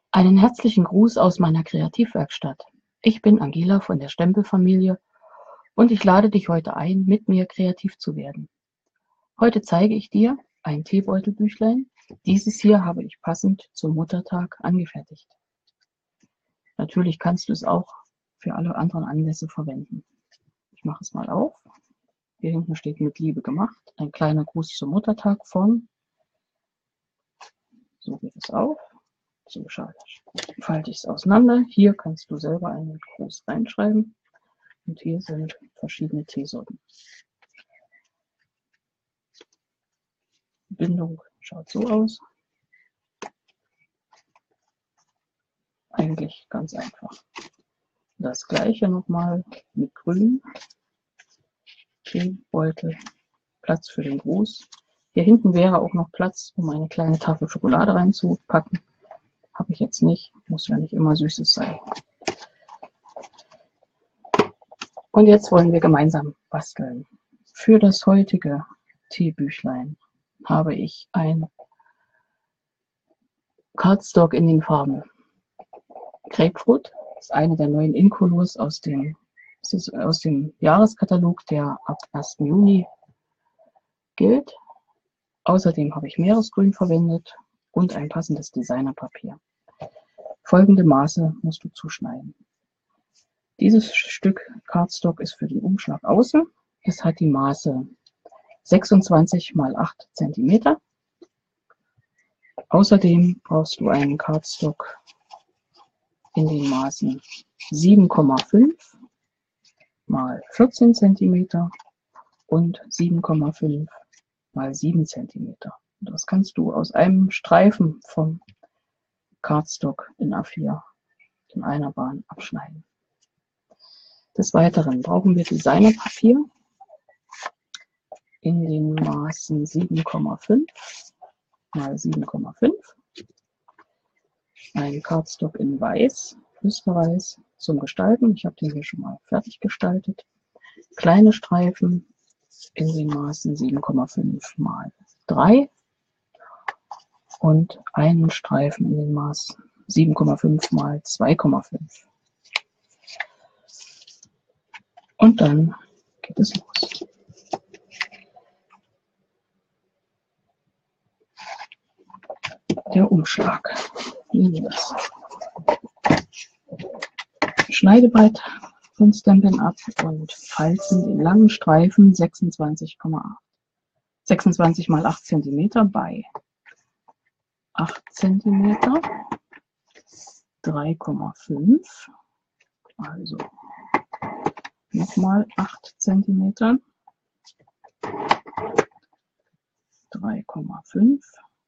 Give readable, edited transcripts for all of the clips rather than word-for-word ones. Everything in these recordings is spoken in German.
Einen herzlichen Gruß aus meiner Kreativwerkstatt. Ich bin Angela von der Stempelfamilie und ich lade dich heute ein, mit mir kreativ zu werden. Heute zeige ich dir ein Teebeutelbüchlein. Dieses hier habe ich passend zum Muttertag angefertigt. Natürlich kannst du es auch für alle anderen Anlässe verwenden. Ich mache es mal auf. Hier hinten steht mit Liebe gemacht. Ein kleiner Gruß zum Muttertag von. So geht es auf. So falte ich es auseinander. Hier kannst du selber einen Gruß reinschreiben. Und hier sind verschiedene Teesorten. Die Bindung schaut so aus. Eigentlich ganz einfach. Das gleiche nochmal mit Grün. Teebeutel, Platz für den Gruß. Hier hinten wäre auch noch Platz, um eine kleine Tafel Schokolade reinzupacken. Habe ich jetzt nicht, muss ja nicht immer Süßes sein. Und jetzt wollen wir gemeinsam basteln. Für das heutige Teebüchlein habe ich ein Cardstock in den Farben Grapefruit. Das ist eine der neuen Incolors aus dem Jahreskatalog, der ab 1. Juni gilt. Außerdem habe ich Meeresgrün verwendet und ein passendes Designerpapier. Folgende Maße musst du zuschneiden. Dieses Stück Cardstock ist für den Umschlag außen. Es hat die Maße 26 x 8 cm. Außerdem brauchst du einen Cardstock in den Maßen 7,5 x 14 cm und 7,5 x 7 cm. Das kannst du aus einem Streifen vom Cardstock in A4 in einer Bahn abschneiden. Des Weiteren brauchen wir Designerpapier in den Maßen 7,5 x 7,5, einen Cardstock in Weiß, Flüsterweiß zum Gestalten. Ich habe den hier schon mal fertig gestaltet. Kleine Streifen in den Maßen 7,5 x 3 und einen Streifen in den Maß 7,5 x 2,5. Und dann geht es los. Der Umschlag. Das Schneidebrett von Stampin' Up und falzen den langen Streifen 26 x 8 cm bei 8 cm, 3,5, also nochmal 8 cm, 3,5,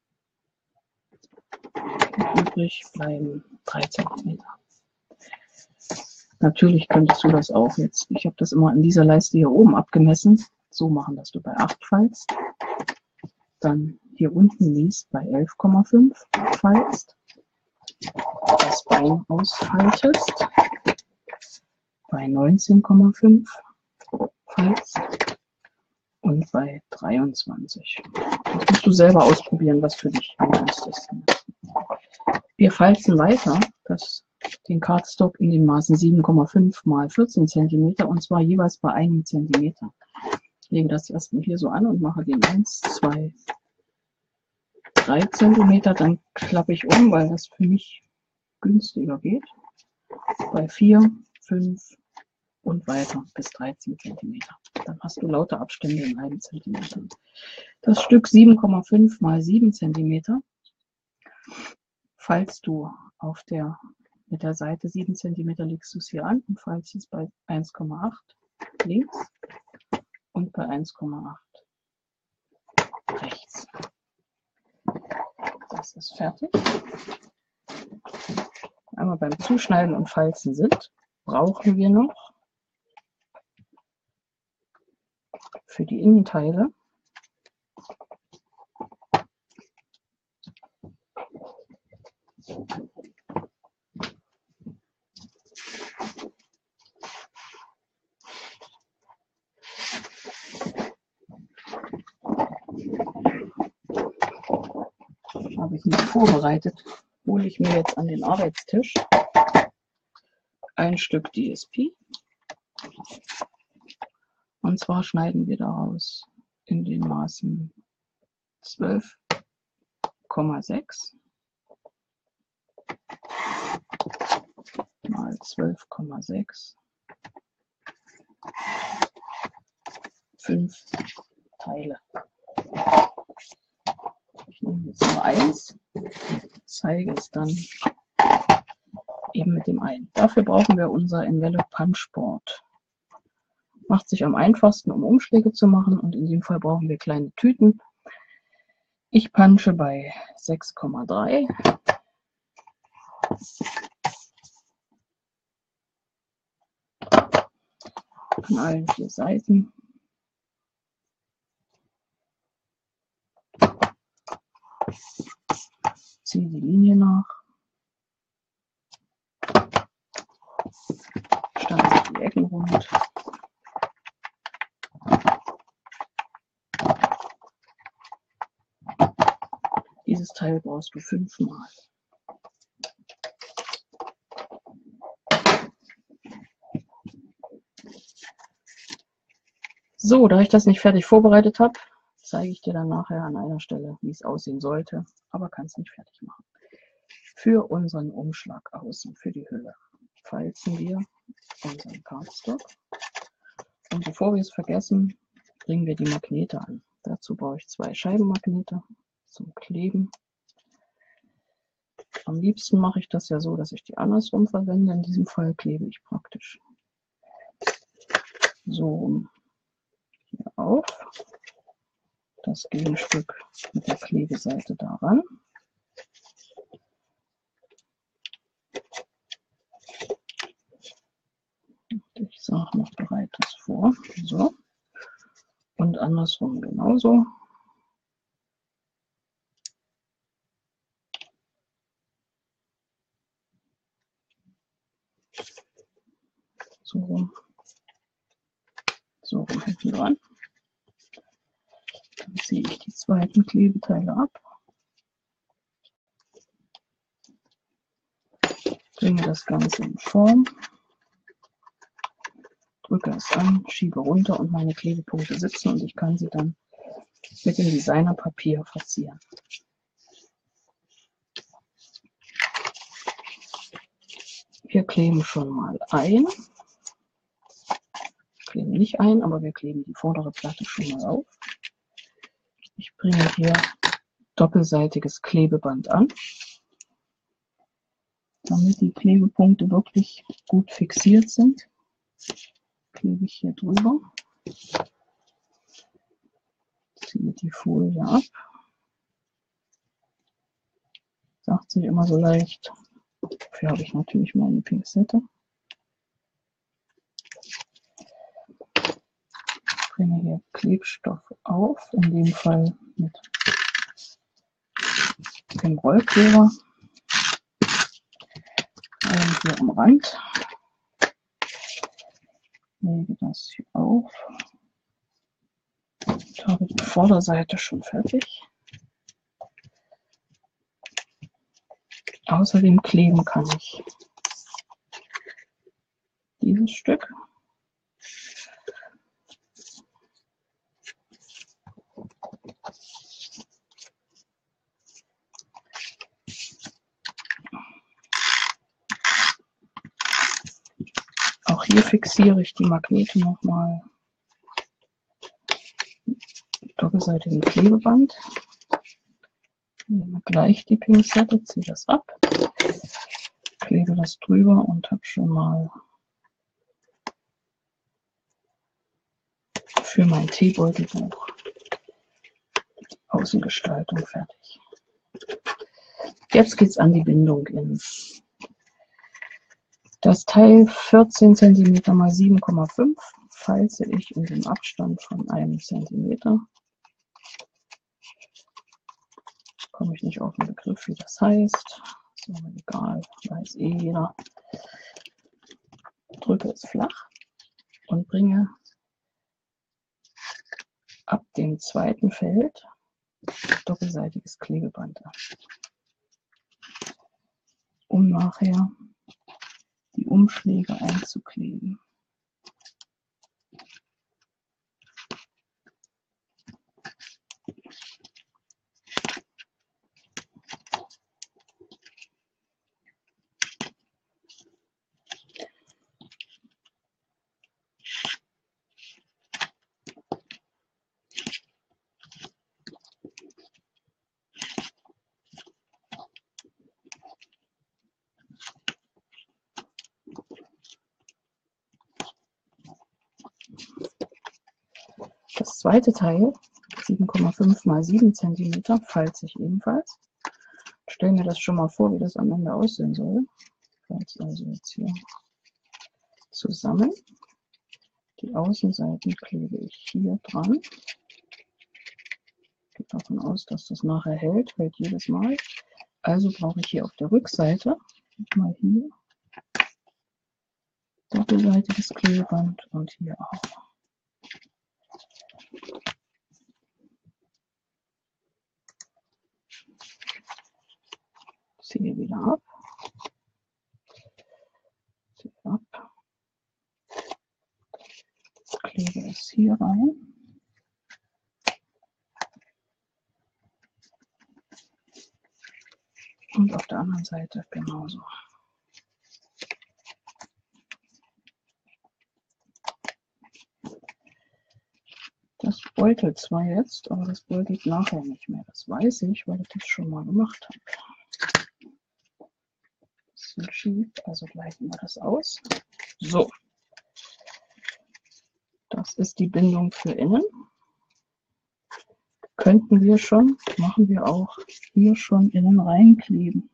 übrig bleiben 3 cm. Natürlich könntest du das auch jetzt, ich habe das immer in dieser Leiste hier oben abgemessen, so machen, dass du bei 8 falzt, dann hier unten liest bei 11,5 falzt, das Bein ausfaltest, bei 19,5 falzt und bei 23. Das musst du selber ausprobieren, was für dich am günstigsten ist. Wir falzen weiter den Cardstock in den Maßen 7,5 x 14 cm und zwar jeweils bei 1 cm. Ich lege das erstmal hier so an und mache den 1, 2, 3 cm, dann klappe ich um, weil das für mich günstiger geht. Bei 4, 5 und weiter bis 13 cm. Dann hast du lauter Abstände in 1 cm. Das Stück 7,5 x 7 cm falzt du mit der Seite 7 cm legst du es hier an und falzt es bei 1,8 links und bei 1,8 rechts. Das ist fertig. Einmal beim Zuschneiden und Falzen sind, brauchen wir noch für die Innenteile habe ich nicht vorbereitet. hole ich mir jetzt an den Arbeitstisch ein Stück DSP. Und zwar schneiden wir daraus in den Maßen 12,6 mal 12,6 5 Teile. Ich nehme jetzt nur eins, zeige es dann eben mit dem einen. Dafür brauchen wir unser Envelope Punch Board. Macht sich am einfachsten, um Umschläge zu machen, und in dem Fall brauchen wir kleine Tüten. Ich punche bei 6,3. An allen 4 Seiten. Ziehe die Linie nach. Streiche die Ecken rund. Dieses Teil brauchst du 5-mal. So, da ich das nicht fertig vorbereitet habe, zeige ich dir dann nachher an einer Stelle, wie es aussehen sollte, aber kann es nicht fertig machen. Für unseren Umschlag außen, für die Hülle, falzen wir unseren Cardstock. Und bevor wir es vergessen, bringen wir die Magnete an. Dazu brauche ich 2 Scheibenmagnete zum Kleben. Am liebsten mache ich das ja so, dass ich die andersrum verwende. In diesem Fall klebe ich praktisch so hier auf. Das Gegenstück mit der Klebeseite daran. Ich sage noch bereit das vor. So. Und andersrum genauso. So rum. So rum hinten dran. Dann ziehe ich die zweiten Klebeteile ab. Bringe das Ganze in Form. Drücke es an, schiebe runter und meine Klebepunkte sitzen, und ich kann sie dann mit dem Designerpapier verzieren. Wir kleben schon mal ein. Wir kleben nicht ein, aber wir kleben die vordere Platte schon mal auf. Ich bringe hier doppelseitiges Klebeband an, damit die Klebepunkte wirklich gut fixiert sind. Klebe ich hier drüber, ziehe die Folie ab. Sagt sich immer so leicht. Dafür habe ich natürlich meine Pinzette. Ich bringe hier Klebstoff auf, in dem Fall mit dem Rollkleber. Hier am Rand. Lege das hier auf. Ich habe die Vorderseite schon fertig. Außerdem kleben kann ich dieses Stück. Auch hier fixiere ich die Magnete nochmal mit doppelseitigem Klebeband. Nehme gleich die Pinzette, ziehe das ab, klebe das drüber und habe schon mal für mein Teebeutelbuch Außengestaltung fertig. Jetzt geht es an die Bindung in. Das Teil 14 cm x 7,5 falze ich in dem Abstand von 1 cm. Komme ich nicht auf den Begriff, wie das heißt. Ist aber egal, weiß eh jeder. Drücke es flach und bringe ab dem zweiten Feld doppelseitiges Klebeband an. um nachher die Umschläge einzukleben. Das zweite Teil, 7,5 mal 7 cm, falze ich ebenfalls. Stellen wir das schon mal vor, wie das am Ende aussehen soll. Ich falze also jetzt hier zusammen. Die Außenseiten klebe ich hier dran. Ich gehe davon aus, dass das nachher hält jedes Mal. Also brauche ich hier auf der Rückseite mal hier doppelseitiges Klebeband und hier auch. Ziehe wieder ab. Ziehe ab. Klebe es hier rein. Und auf der anderen Seite genauso. Das beutelt zwar jetzt, aber das beutelt nachher nicht mehr. Das weiß ich, weil ich das schon mal gemacht habe. Bisschen schief, also gleichen wir das aus. So. Das ist die Bindung für innen. Könnten wir schon, machen wir auch hier schon innen reinkleben.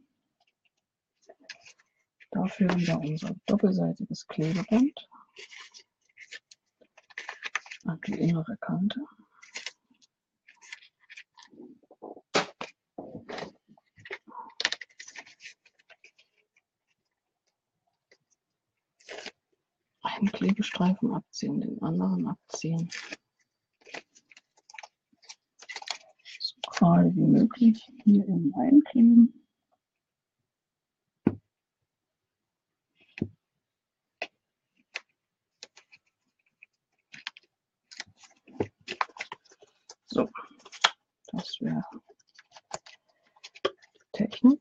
Dafür wieder unser doppelseitiges Klebeband an die innere Kante. Einen Klebestreifen abziehen, den anderen abziehen. So gerade wie möglich hier innen einkleben. So, das wäre Technik.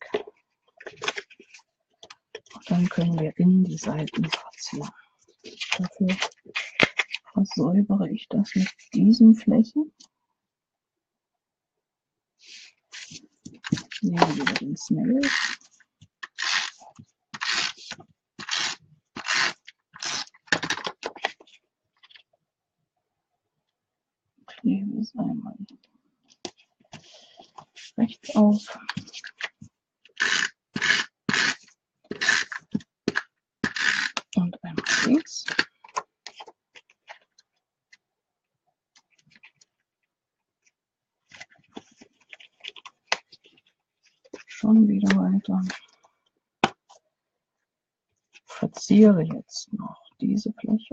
Und dann können wir innen die Seiten verzieren. Dafür versäubere ich das mit diesen Flächen. Nehme wieder den Snail. Klebe es einmal rechts auf. Und einmal links. Schon wieder weiter. Verziere jetzt noch diese Fläche.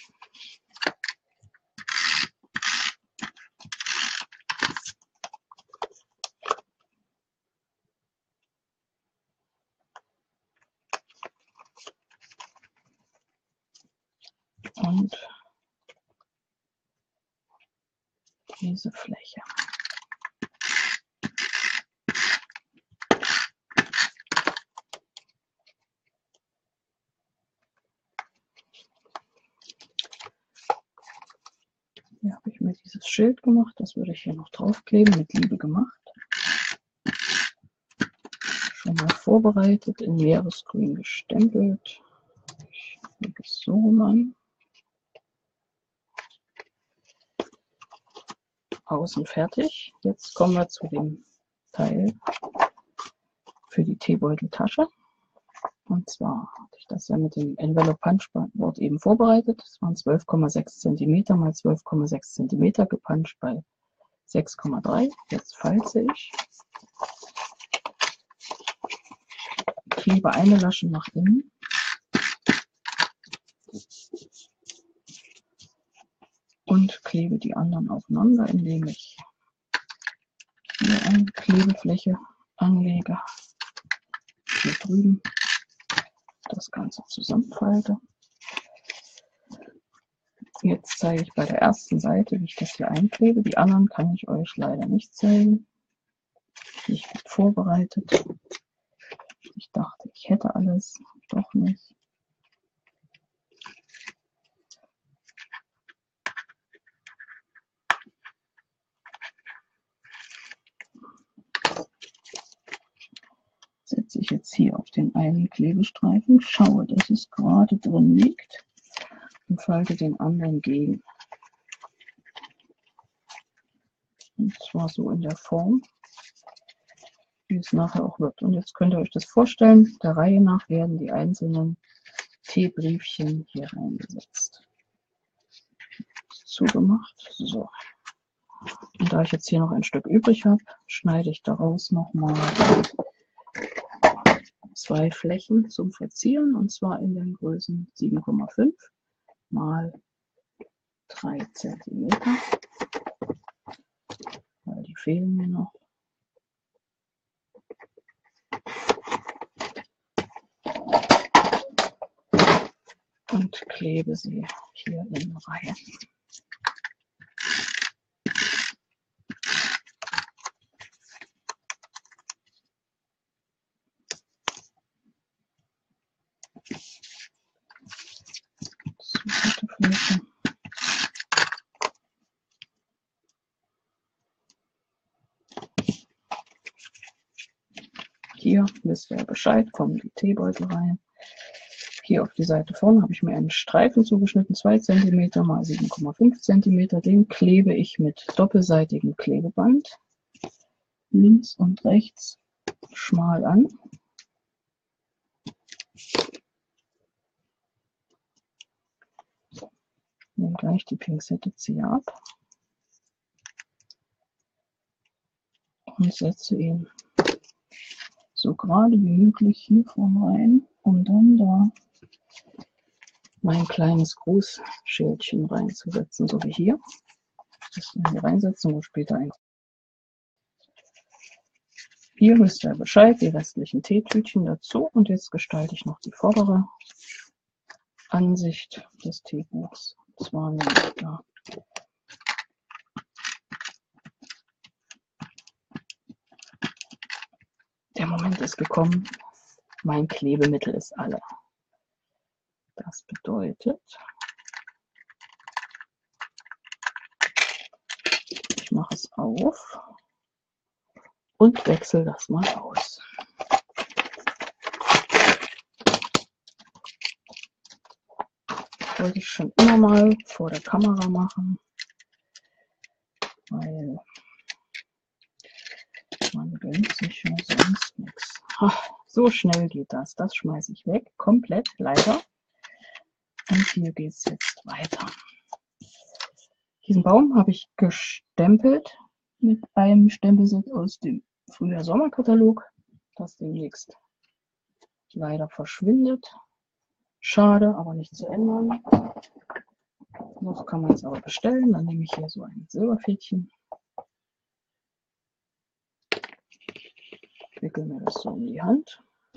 Und diese Fläche. Hier habe ich mir dieses Schild gemacht, das würde ich hier noch draufkleben, mit Liebe gemacht. Schon mal vorbereitet, in Meeresgrün gestempelt. Ich lege es so rum an. Außen fertig. Jetzt kommen wir zu dem Teil für die Teebeuteltasche. Und zwar hatte ich das ja mit dem Envelope Punchboard eben vorbereitet. Das waren 12,6 cm mal 12,6 cm gepuncht bei 6,3. Jetzt falze ich. Klebe eine Lasche nach innen. Und klebe die anderen aufeinander, indem ich hier eine Klebefläche anlege mit drüben das Ganze zusammenfalte. Jetzt zeige ich bei der ersten Seite, wie ich das hier einklebe. Die anderen kann ich euch leider nicht zeigen. Nicht gut vorbereitet. Ich dachte, ich hätte alles, doch nicht. Setze ich jetzt hier auf den einen Klebestreifen, schaue, dass es gerade drin liegt und falte den anderen gegen. Und zwar so in der Form, wie es nachher auch wird. Und jetzt könnt ihr euch das vorstellen, der Reihe nach werden die einzelnen T-Briefchen hier reingesetzt. Zugemacht. So. Und da ich jetzt hier noch ein Stück übrig habe, schneide ich daraus nochmal 2 Flächen zum Verzieren, und zwar in den Größen 7,5 mal 3 cm, weil die fehlen mir noch. Und klebe sie hier in Reihen. Zweite Fläche. Hier wisst ihr Bescheid, kommen die Teebeutel rein. Hier auf die Seite vorne habe ich mir einen Streifen zugeschnitten, 2 cm mal 7,5 cm. Den klebe ich mit doppelseitigem Klebeband links und rechts schmal an. Nehme gleich die Pinzette, ziehe ab und setze ihn so gerade wie möglich hier vorne rein, um dann da mein kleines Grußschildchen reinzusetzen, so wie hier. Das hier reinsetzen und später ein. Hier wisst ihr Bescheid, die restlichen Teetütchen dazu, und jetzt gestalte ich noch die vordere Ansicht des Teebuchs. Und zwar nehme ich da der Moment ist gekommen, mein Klebemittel ist alle. Das bedeutet, ich mache es auf und wechsle das mal aus. Wollte ich schon immer mal vor der Kamera machen, weil man gönnt sich ja sonst nichts. So schnell geht das. Das schmeiße ich weg, komplett, leider. Und hier geht es jetzt weiter. Diesen Baum habe ich gestempelt mit einem Stempelset aus dem Frühjahr-Sommerkatalog, das demnächst leider verschwindet. Schade, aber nicht zu ändern. Noch kann man es aber bestellen. Dann nehme ich hier so ein Silberfädchen, wickel mir das so um die Hand.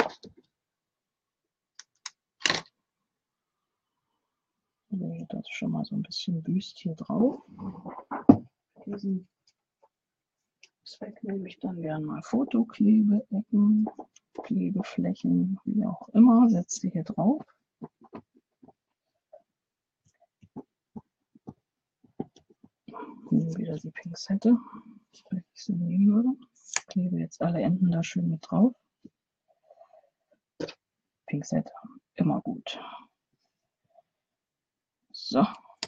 Lege das schon mal so ein bisschen wüst hier drauf. Diesen Zweck nehme ich dann gerne mal Fotoklebeecken, Klebeflächen, wie auch immer, setze die hier drauf. Nehme wieder die Pinzette, wenn ich sie nehmen würde. Klebe jetzt alle Enden da schön mit drauf. Pinzette, immer gut. So.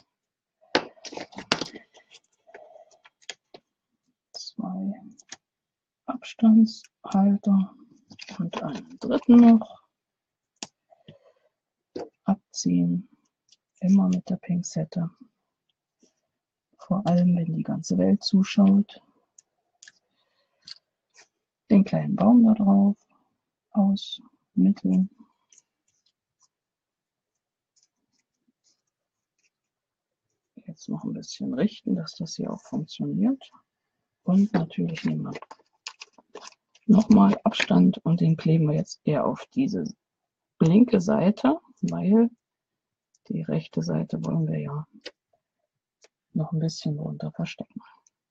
2 Abstandshalter und einen dritten noch. Abziehen, immer mit der Pinzette. Vor allem, wenn die ganze Welt zuschaut. Den kleinen Baum da drauf ausmitteln. Jetzt noch ein bisschen richten, dass das hier auch funktioniert. Und natürlich nehmen wir Nochmal Abstand und den kleben wir jetzt eher auf diese linke Seite, weil die rechte Seite wollen wir ja noch ein bisschen drunter verstecken.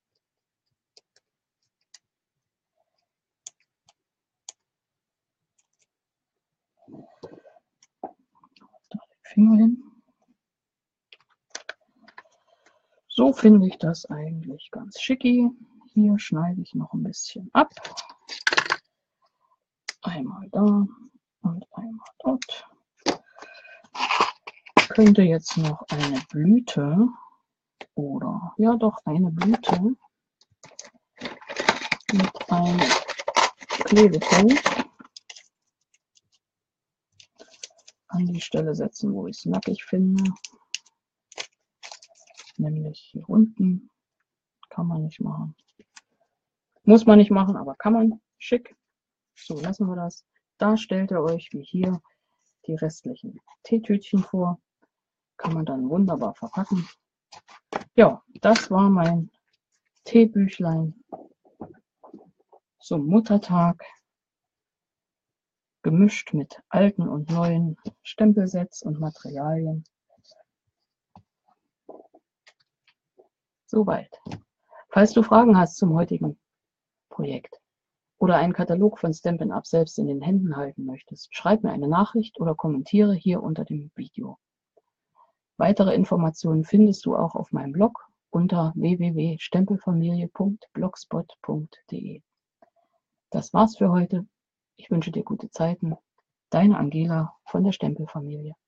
Da den Finger hin. So finde ich das eigentlich ganz schicki. Hier schneide ich noch ein bisschen ab. Einmal da und einmal dort. Könnte jetzt noch eine Blüte oder ja doch eine Blüte mit einem Klebepunkt an die Stelle setzen, wo ich es nackig finde. Nämlich hier unten. Kann man nicht machen. Muss man nicht machen, aber kann man. Schick. So, lassen wir das. Da stellt ihr euch wie hier die restlichen Teetütchen vor. Kann man dann wunderbar verpacken. Ja, das war mein Teebüchlein zum Muttertag. Gemischt mit alten und neuen Stempelsets und Materialien. Soweit. Falls du Fragen hast zum heutigen Projekt oder einen Katalog von Stampin' Up selbst in den Händen halten möchtest, schreib mir eine Nachricht oder kommentiere hier unter dem Video. Weitere Informationen findest du auch auf meinem Blog unter www.stempelfamilie.blogspot.de. Das war's für heute. Ich wünsche dir gute Zeiten. Deine Angela von der Stempelfamilie.